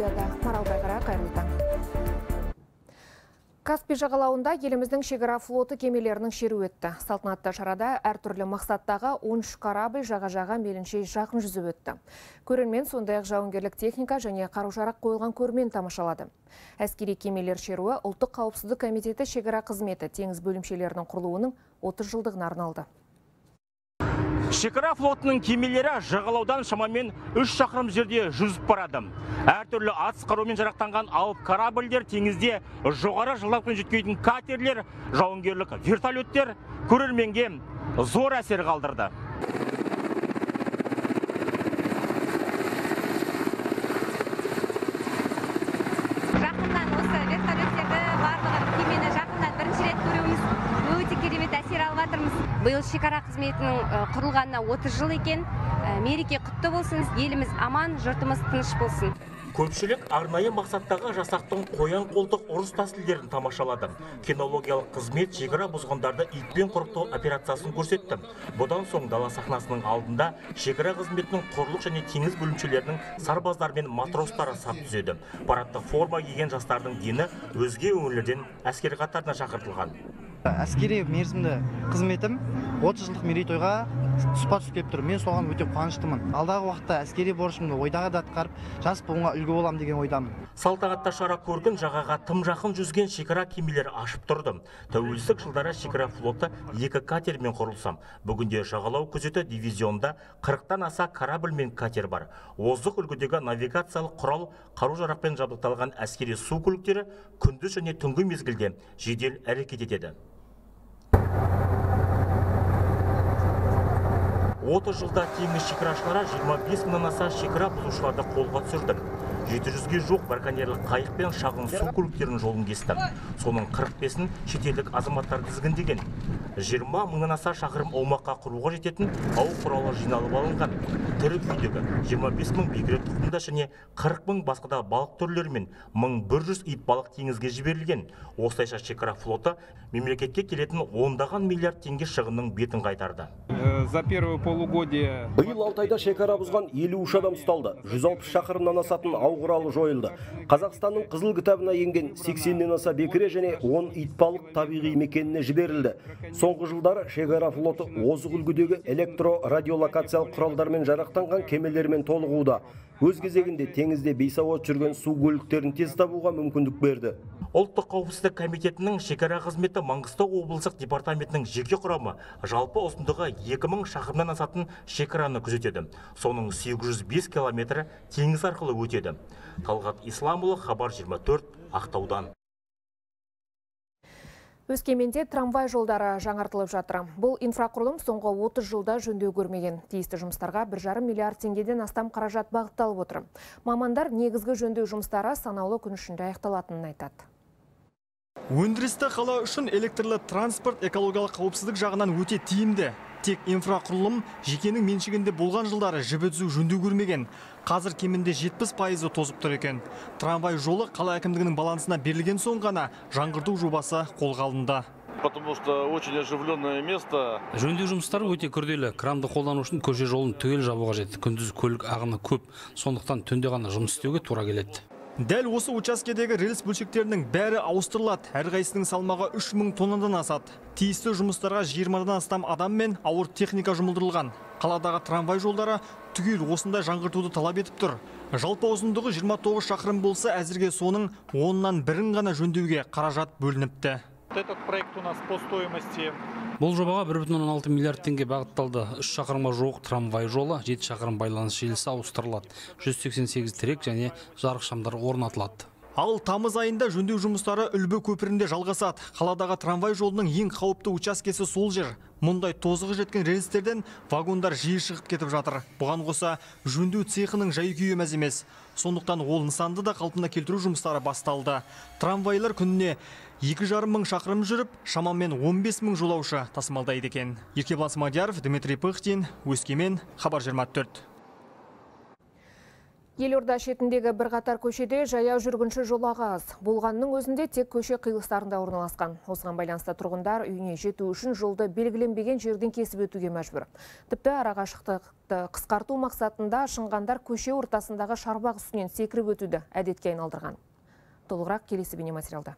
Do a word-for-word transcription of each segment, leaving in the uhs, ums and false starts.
студияда Марал Байғара, қайырлы таң. Каспий жағалауында еліміздің шекара флоты кемелерінің шеруі өтті. Салтанатты шарада әртүрлі мақсаттағы он үш корабль жаға-жаға мейлінше жақын жүзіп өтті. Көрермен сондай-ақ жауынгерлік техника және қару-жарақ қойылған көрмен тамашалады. Әскери кемелер шеруі ұлттық қауіпсіздік комитеті шекара қызметі теңіз бөлімшелерінің құрылуының отыз жылдығына арналды. Шекара флотының кемелері жағалаудан шамамен үш шақырым жерде жүзіп барады. Әртүрлі атыс қарумен жарақтанған алып корабльдер, теңізде жоғары жылдамдықпен жетпейтін катерлер, жауынгерлік вертолеттер көрерменге зор әсер қалдырды. Жақыннан осы вертолеттерді барлығын кемені жақыннан бірінші рет көруіміз өте керемет әсер алып жатырмыз. Биыл шекара қызметінің құрылғанына отыз жыл екен. Мереке құтты болсын, еліміз аман, жұртымыз тыныш болсын. Көпшілік арнайы мақсаттағы жасақтың қоян қолтық ұрыс тәсілдерін тамашалады. Кинологиялық қызмет шекара бұзғандарды итпен құрықтау операциясын көрсетті. Бұдан соң дала сахнасының алдында шекара қызметінің құрлық және теңіз бөлімшелерінің сарбаздар мен матростары сап түзеді. Парадтық форма киген жастардың дені өзге өңірлерден әскер қатарына шақыртылған. Әскери мерзімді қызметім отыз жылдық мерейтойға тұспа тұс келіп тұр. Мен соған өте қуаныштымын. Алдағы уақытта әскери борышымды ойдағы да атқарып, жас буынға үлгі болам деген ойдамын. Салтанатты шара көргін жағаға тым жақын жүзген шекара кемелері ашып тұрды. Тәуелсіздік жылдары шекара флоты екі катермен құрылса, бүгінде жағалау күзеті дивизионда қырықтан аса корабль мен катер бар. Озық үлгідегі навигациялық құрал, қару-жарақпен жабдықталған әскери су көліктері күндіз және түнгі мезгілде жедел әрекет етеді. отыз жылда теңіз шекарашылары жиырма бес мыңнан аса шекара бұзушыларды қолға түсірді. жеті жүзге жоқ браконьерлік қайық пен шағын су көліктерінің жолын кесті. Соның қырық бесін шетелдік азаматтар тізгіндеген. жиырма мыңнан аса шақырым аумаққа құруға жететін ау құралы жиналып алынған. Тірі күйдегі жиырма бес мың бекіре тұқымда және қырық мың басқада балық түрлерімен мың бір жүз ит балық теңізге жіберілген. Осылайша шекара флоты мемлекетке келетін ондаған миллиард теңге шығынның бетін қайтарды. За первое полугодие биыл Алтайда шекара бұзған елу үш адам ұсталды. жүз алпыс шақырымнан асатын ау құралы жойылды. Қазақстанның қызыл кітабына енген сексеннен аса бекіре және он итбалық табиғи мекеніне жіберілді. Соңғы жылдары шекара флоты озық үлгідегі электро-радиолокациялық құралдармен жарақтанған кемелермен толығуда. Өз кезегінде теңізде бейсауат жүрген су көліктерін тез табуға мүмкіндік берді. Ұлттық қауіпсіздік комитетінің шекара қызметі Маңғыстау облыстық департаментінің жеке құрамы жалпы ұзындығы екі мың шақырымнан асатын шекараны күзетеді. Соның сегіз жүз бес километрі теңіз арқылы өтеді. Талғат Исламұлы, Хабар жиырма төрт, Ақтаудан. Өскеменде трамвай жолдары жаңартылып жатыр. Бұл инфрақұрылым соңғы отыз жылда жөндеу көрмеген. Тиісті жұмыстарға бір жарым миллиард теңгеден астам қаражат бағытталып отыр. Мамандар негізгі жөндеу жұмыстары санаулы күн ішінде аяқталатынын айтады. Өндірісті қала үшін электрлі транспорт экологиялық қауіпсіздік жағынан өте тиімді. Тек инфрақұрылым жекенің меншігінде болған жылдары жібі түзу жөндеу көрмеген. Қазір кемінде жетпіс пайызы тозып тұр екен. Трамвай жолы қала әкімдігінің балансына берілген соң ғана жаңғырту жобасы қолға алынды. Потому что очень оживленное место. Жөндеу жұмыстары өте күрделі. Кранды қолдану үшін көше жолын түгел жабуға қажет. Күндіз көлік ағыны көп. Сондықтан түнде ғана жұмыс істеуге тура келеді. Дәл осы учаскедегі рельс бөлшектерінің бәрі ауыстырылады. Әрқайсының салмағы үш мың тоннадан асады. Тиісті жұмыстарға жиырмадан астам адам мен ауыр техника жұмылдырылған. Қаладағы трамвай жолдары түгел осындай жаңғыртуды талап етіп тұр. Жалпы ұзындығы жиырма тоғыз шақырым болса, әзірге соның оннан бірін ғана жөндеуге қаражат бөлініпті. Этот проект у нас по стоимости. Бұл жобаға бір бүтін оннан алты миллиард теңге бағытталды. үш шақырымға жуық трамвай жолы, жеті шақырым байланыс желісі ауыстырылады. жүз сексен сегіз тірек және жарық шамдар орнатылады. Ал тамыз айында жөндеу жұмыстары Үлбі көпірінде жалғасады. Қаладағы трамвай жолының ең қауіпті учаскесі сол жер. Мұндай тозығы жеткен рельстерден вагондар жиі шығып кетіп жатыр. Бұған қоса жөндеу цехының жай-күйі мәз емес. Сондықтан ол нысанды да қалпына келтіру жұмыстары басталды. Трамвайлар күніне екі жарым мың шақырым жүріп, шамамен он бес мың жолаушы тасымалдайды екен. Еркебұлан Смадияров, Дмитрий Пыхтин, Өскемен, Хабар жиырма төрт. Елорда шетіндегі бірқатар көшеде жаяу жүргінші жолағы аз. Болғанның өзінде тек көше қиылыстарында орналасқан. Осыған байланысты тұрғындар үйіне жету үшін жолды белгіленбеген жерден кесіп өтуге мәжбүр. Тіпті арақашықтықты қысқарту мақсатында ашынғандар көше ортасындағы шарбақ үстінен секіріп өтуді әдетке айналдырған. Толығырақ келесі бейнематериалда.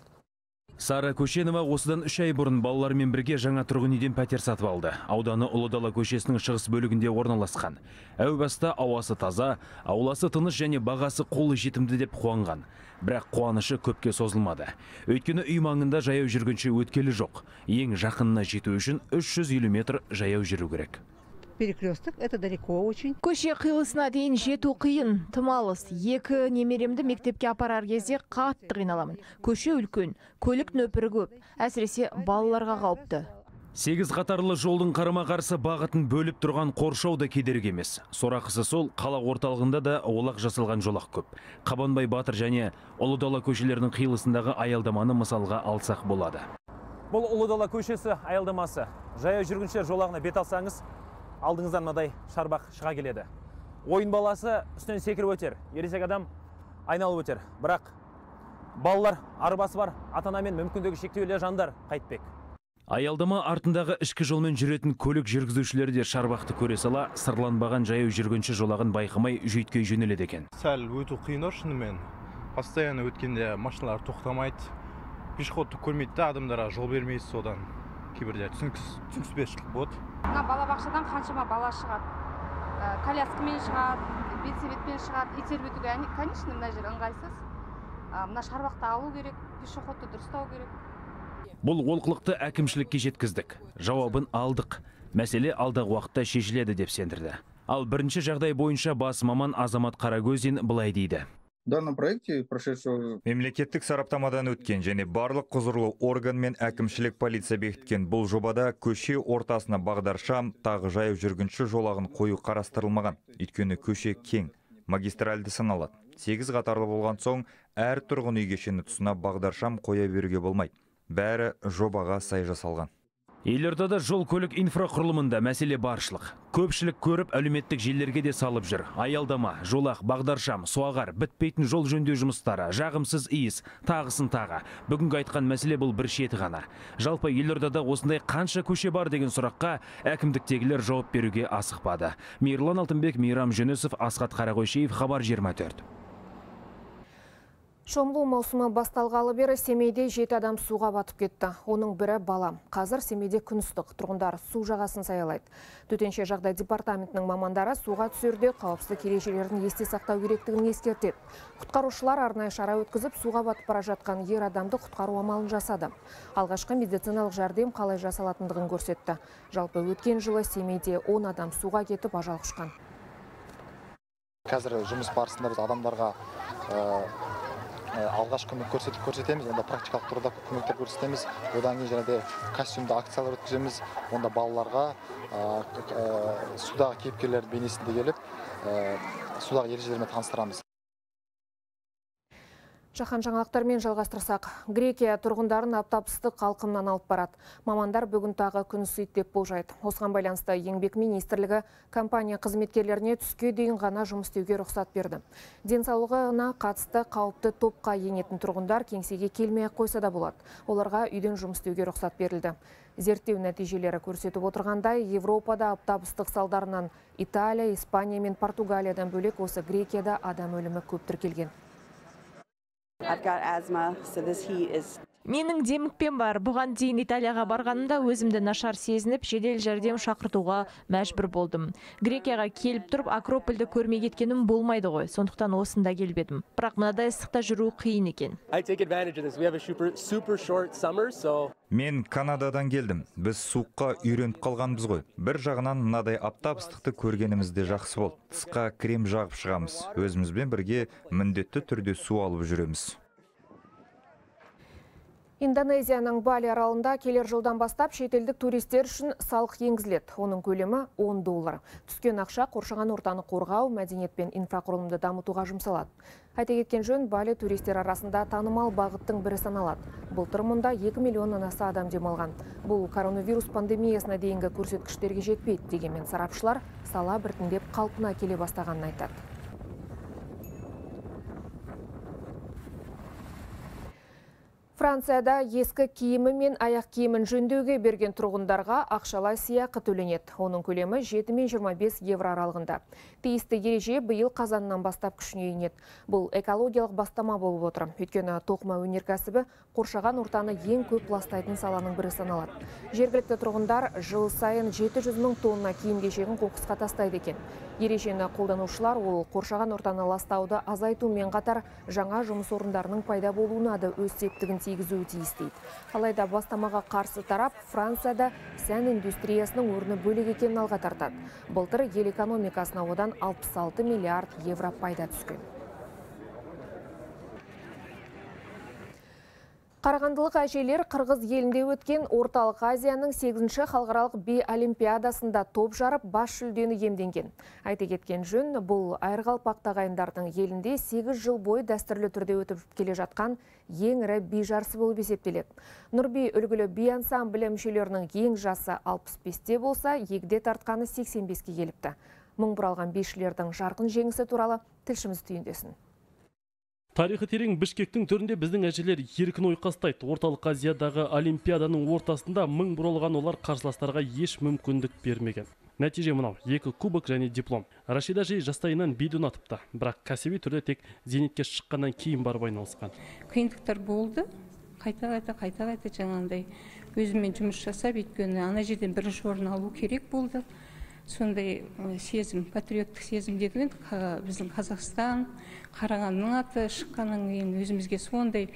Сара Көшенова осыдан үш ай бұрын балалармен бірге жаңа тұрғын үйден пәтер сатып алды. Ауданы Ұлы Дала көшесінің шығыс бөлігінде орналасқан. Әу баста ауасы таза, ауласы тыныш және бағасы қолы жетімді деп қуанған. Бірақ қуанышы көпке созылмады. Өйткені үй маңында жаяу жүргінші өткелі жоқ. Ең жақынына жету үшін үш жүз елу метр жаяу жүру керек. Перекресток, это далеко очень. Көше қиылысына дейін жету қиын, тым алыс. Екі немеремді мектепке апарар кезде қатты қиналамын. Көше үлкен, көлік нөпірі көп, әсіресе балаларға қауіпті. Сегіз қатарлы жолдың қарама-қарсы бағытын бөліп тұрған қоршау да кедергі емес. Сорақысы сол, қала орталығында да олақ жасалған жолақ көп. Қабанбай Батыр және Ұлы Дала көшелерінің қиылысындағы аялдаманы мысалға алсақ болады. Бұл Ұлы Дала көшесі аялдамасы. Жаяу жүргіншілер жолағына бет алсаңыз, алдыңыздан мынадай шарбақ шыға келеді. Ойын баласы үстінен секіріп өтер, ересек адам айналып өтер. Бірақ балалар, арбасы бар, ата-ана мен мүмкіндігі шектеулі жандар қайтпек. Аялдама артындағы ішкі жолмен жүретін көлік жүргізушілері де шарбақты көре сала, сырланбаған жаяу жүргінші жолағын байқамай жүйткей жөнеледі екен. Сәл өту қиын шынымен. Постоянно өткенде машиналар тоқтамайды. Пешеходты көрмейді, адамдарға жол бермейді, содан кейбірде түсініспеушілік болады. Мына балабақшадан қаншама бала шығады. Коляскамен шығады, велосипедпен шығады, итеріп өтуге, конечно, мына жер ыңғайсыз. Мына шарбақты алу керек, пешеходты дұрыстау керек. Бұл олқылықты әкімшілікке жеткіздік. Жауабын алдық. Мәселе алдағы уақытта шешіледі деп сендірді. Ал бірінші жағдай бойынша бас маман Азамат Қарагөзин былай дейді. Мемлекеттік сараптамадан өткен және барлық құзырлы орган мен әкімшілік полиция бекіткен бұл жобада көше ортасына бағдаршам, тағы жаяу жүргінші жолағын қою қарастырылмаған. Өйткені көше кең, магистральды саналады. Сегіз қатарлы болған соң, әр тұрғын үй кешені тұсына бағдаршам қоя беруге болмайды. Бәрі жобаға сай жасалған. Елордада жол көлік инфрақұрылымында мәселе баршылық. Көпшілік көріп әлеуметтік желілерге де салып жүр. Аялдама, жолақ, бағдаршам, суағар, бітпейтін жол жөндеу жұмыстары, жағымсыз иіс, тағысын тағы. Бүгінгі айтқан мәселе бұл бір шеті ғана. Жалпы Елордада осындай қанша көше бар деген сұраққа әкімдіктегілер жауап беруге асықпады. Мейірлан Алтынбек, Мейрам Жүнісов, Асхат Қарақойшиев, Хабар жиырма төрт. Шомылу маусымы басталғалы бері Семейде жеті адам суға батып кетті. Оның бірі бала. Қазір Семейде күн ыстық, тұрғындар су жағасын саялайды. Төтенше жағдай департаментінің мамандары суға түсерде қауіпсіздік ережелерін есте сақтау керектігін ескертеді. Құтқарушылар арнайы шара өткізіп, суға батып бара жатқан ер адамды құтқару амалын жасады. Алғашқы медициналық жәрдем қалай жасалатындығын көрсетті. Жалпы өткен жылы Семейде он адам суға кетіп ажал құшқан. Қазір жұмыс барысында біз адамдарға алғаш көмек көрсетіп көрсетеміз, онда практикалық тұрда көмектер көрсетеміз. Одан кейін және костюмді акциялар өткіземіз. Онда балаларға судағы кейіпкерлердің бейнесінде келіп, судағы ережелермен таныстырамыз. Жаһан жаңалықтармен жалғастырсақ, Грекия тұрғындарын аптап ыстық қалқымнан алып барады. Мамандар бүгін тағы күн ысиды деп болжайды. Осыған байланысты еңбек министрлігі компания қызметкерлеріне түске дейін ғана жұмыс істеуге рұқсат берді. Денсаулығына қатысты қауіпті топқа енетін тұрғындар кеңсеге келмей қойса да болады. Оларға үйден жұмыс істеуге рұқсат берілді. Зерттеу нәтижелері көрсетіп отырғандай, Европада аптап ыстық салдарынан Италия, Испания мен Португалиядан бөлек осы Грекияда адам өлімі көп тіркелген. Менің демікпем бар. Бұған дейін Италияға барғанымда өзімді нашар сезініп, жедел жәрдем шақыртуға мәжбүр болдым. Грекияға келіп тұрып, Акропольді көрмей кеткенім болмайды ғой. Сондықтан осында келбедім. Бірақ мынадай ыстықта жүру қиын екен. Мен Канададан келдім. Біз суыққа үйреніп қалғанбыз ғой. Бір жағынан мынадай аптап ыстықты көргенімізде жақсы болды. Тысқа крем жағып шығамыз. Өзімізбен бірге міндетті түрде су алып жүреміз. Индонезияның Бали аралында келер жылдан бастап шетелдік туристер үшін салық енгізіледі. Оның көлемі он доллар. Түскен ақша қоршаған ортаны қорғау, мәдениет пен инфрақұрылымды дамытуға жұмсалады. Айта кеткен жөн, Бали туристер арасында танымал бағыттың бірі саналады. Былтыр мұнда екі миллионнан аса адам демалған. Бұл коронавирус пандемиясына дейінгі көрсеткіштерге жетпейді дегенмен сарапшылар сала біртіндеп қалпына келе бастағанын айтады. Францияда ескі киімі мен аяқ киімін жөндеуге берген тұрғындарға ақшалай сыйақы төленеді. Оның көлемі жеті мен жиырма бес евро аралығында. Тиісті ереже биыл қазаннан бастап күшіне енеді. Бұл экологиялық бастама болып отыр. Өйткені тоқыма өнеркәсібі қоршаған ортаны ең көп ластайтын саланың бірі саналады. Жергілікті тұрғындар жыл сайын жеті жүз мың тонна киім-кешегін қоқысқа тастайды екен. Ережені қолданушылар ол қоршаған ортаны ластауды азайтумен қатар жаңа жұмыс орындарының пайда болуына да өз септігін тигізуі тиіс дейді. Алайда бастамаға қарсы тарап Францияда сән индустриясының орны бөлек екенін алға тартады. Былтыр ел экономикасына одан алпыс алты миллиард евро пайда түскен. Қарағандылық әжелер Қырғыз елінде өткен Орталық Азияның сегізінші халықаралық би олимпиадасында топ жарып бас жүлдені иемденген. Айта кеткен жөн, бұл айырғалпақ тағайындардың елінде сегіз жыл бойы дәстүрлі түрде өтіп келе жатқан ең ірі би жарысы болып есептеледі. Нұрби үлгілі би ансамблі мүшелерінің ең жасы алпыс бесте болса, егде тартқаны сексен беске келіпті. Мың бұралған бишілердің жарқын жеңісі туралы тілшіміз түйіндесін. Тарихы терең Бішкектің төрінде біздің әжелер еркін ойқастайды. Орталық Азиядағы олимпиаданың ортасында мың бұралған олар қарсыластарға еш мүмкіндік бермеген. Нәтиже мынау: екі кубок және диплом. Рашида жей жастайынан биді ұнатыпты, бірақ кәсіби түрде тек зейнетке шыққаннан кейін барып айналысқан. Қиындықтар болды. Қайта-қайта, қайта-қайта жаңағындай өзімен жұмыс жасап, өйткені ана жерден бірінші орын алу керек болды. Сондай сезім, патриоттық сезім деген біздің Қазақстан, Қарағандының аты шыққаннан кейін өзімізге сондай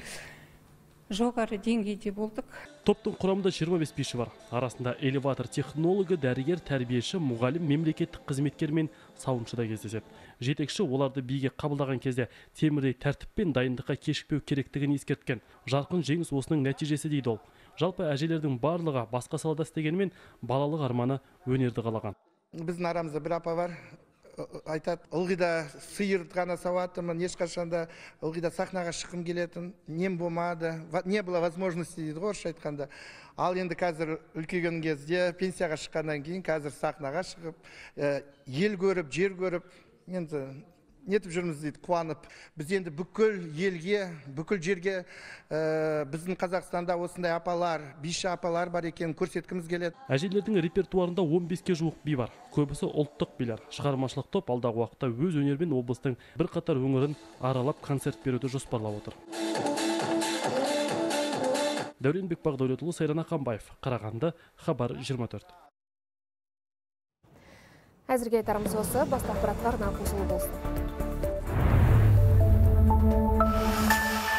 жоғары деңгейде болдық. Топтың құрамында жиырма бес биші бар. Арасында элеватор технологы, дәрігер, тәрбиеші, мұғалім, мемлекеттік қызметкер мен сауыншы да кездеседі. Жетекші оларды биге қабылдаған кезде темірдей тәртіппен дайындыққа кешікпеу керектігін ескерткен. Жарқын жеңіс осының нәтижесі дейді ол. Жалпы әжелердің барлығы басқа салада істегенімен балалық арманы өнерді қалаған. Біздің арамызда бір апа бар, айтады, ылғида сиыр ғана сауатымын, ешқашанда ылғида сахнаға шыққым келетін, нем болмады, не было возможности дейді ғой, орысша айтқанда. Ал енді қазір үлкейген кезде пенсияға шыққаннан кейін қазір сахнаға шығып, ел көріп, жер көріп, енді нетіп жүрміз дейді, қуанып. Біз енді бүкіл елге, бүкіл жерге біздің Қазақстанда осындай апалар, биші апалар бар екенін көрсеткіміз келеді. Әжелердің репертуарында он беске жуық би бар. Көбісі ұлттық билер. Шығармашылық топ алдағы уақытта өз өнермен облыстың бірқатар өңірін аралап концерт беруді жоспарлап отыр. Дәуренбек Бағдәулетұлы, Сайран Ақанбаев, Қарағанды, Хабар жиырма төрт. Әзірге айтарымыз осы, баста ақпараттар қосылу болсын.